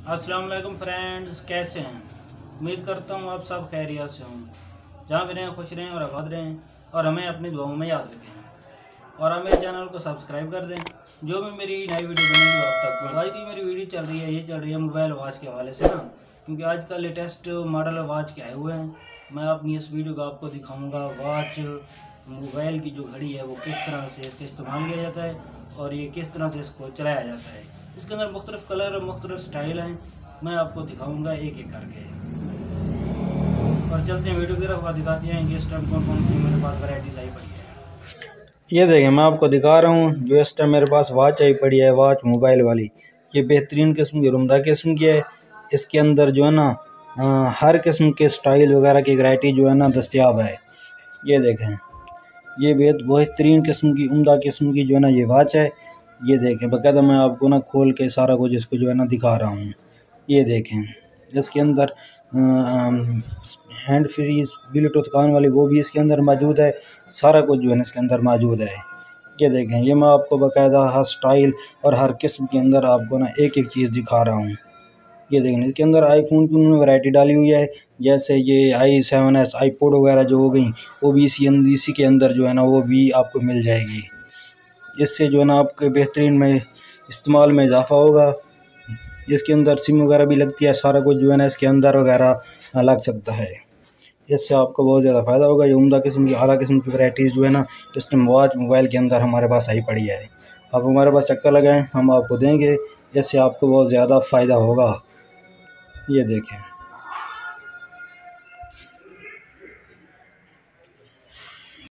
अस्सलाम वालेकुम फ्रेंड्स, कैसे हैं? उम्मीद करता हूँ आप सब खैरियत से हों। जहाँ भी रहें खुश रहें और आबाद रहें और हमें अपनी दुआओं में याद रखें और हमें चैनल को सब्सक्राइब कर दें। जो भी मेरी नई वीडियो बनेगी वो अब तक आज की मेरी वीडियो चल रही है, ये चल रही है मोबाइल वॉच के हवाले से ना, क्योंकि आज का लेटेस्ट मॉडल वॉच के आए हुए हैं। मैं अपनी इस वीडियो को आपको दिखाऊँगा वॉच मोबाइल की जो घड़ी है वो किस तरह से इसका इस्तेमाल किया जाता है और ये किस तरह से इसको चलाया जाता है। इसके अंदर मुख्तलिफ कलर और मुख्तलिफ स्टाइल हैं, मैं आपको दिखाऊंगा एक एक करके। और चलते हैं वीडियो की तरफ, दिखाते हैं कि इस टाइम कौन कौन सी मेरे पास वैराइटीज़ आई पड़ी है। ये देखिए, मैं आपको दिखा रहा हूँ जो इस टाइम मेरे पास वॉच आई पड़ी है, वॉच मोबाइल वाली। ये बेहतरीन किस्म की उम्दा किस्म की है। इसके अंदर जो है ना हर किस्म के स्टाइल वगैरह की वैरायटी जो है ना दस्तियाब है। ये देखें, ये बेहतरीन किस्म की उम्दा किस्म की जो है ना ये वॉच है। ये देखें, बाकायदा मैं आपको ना खोल के सारा कुछ इसको जो है ना दिखा रहा हूँ। ये देखें, इसके अंदर हैंड फ्री ब्लूटूथ कान वाली वो भी इसके अंदर मौजूद है। सारा कुछ जो है ना इसके अंदर मौजूद है। ये देखें, ये मैं आपको बाकायदा हर स्टाइल और हर किस्म के अंदर आपको ना एक एक चीज़ दिखा रहा हूँ। ये देखें, इसके अंदर आईफोन की उन्होंने वैरायटी डाली हुई है, जैसे ये i7s आईपोड वगैरह जो हो गई वो भी इसी के अंदर जो है ना वो भी आपको मिल जाएगी। इससे जो है ना आपके बेहतरीन में इस्तेमाल में इजाफ़ा होगा। इसके अंदर सिम वगैरह भी लगती है, सारा कुछ जो है ना इसके अंदर वगैरह लग सकता है। इससे आपको बहुत ज़्यादा फ़ायदा होगा। ये उम्दा किस्म की आला किस्म की वैराइटीज़ जो है ना इस टाइम वॉच मोबाइल के अंदर हमारे पास आई पड़ी है। आप हमारे पास चक्कर लगाएं, हम आपको देंगे, इससे आपको बहुत ज़्यादा फ़ायदा होगा। ये देखें।